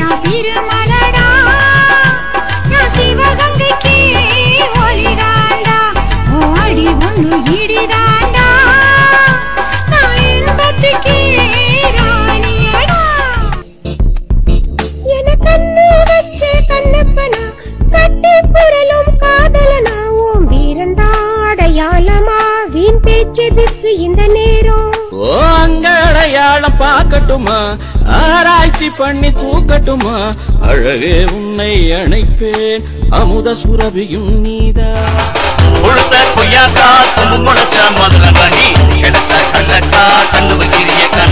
நான் சிறுமலடா நான் சிவகங்கைக்கு ஒளிதாண்டா ஓடி ஒன்று இடிதாண்டா நான் இன்பத்துக்கு ராணியடா என கண்ணு வச்ச கண்ணப்பனா கட்டி புரளும் காதலனா ஓம் வீரந்தாடையாளமா வீண் பேச்சதுக்கு இந்த நேரம் அங்கடையாளம் பார்க்கட்டுமா ஆராய்ச்சி பண்ணி தூக்கட்டுமா அழகே உன்னை அணைப்பேன் அமுத சுரபியும் நீதா கொய்யாக்கா முளைச்ச முதல மணி கிடைச்ச கண்ணக்கா கண்ணு வைக்கிறிய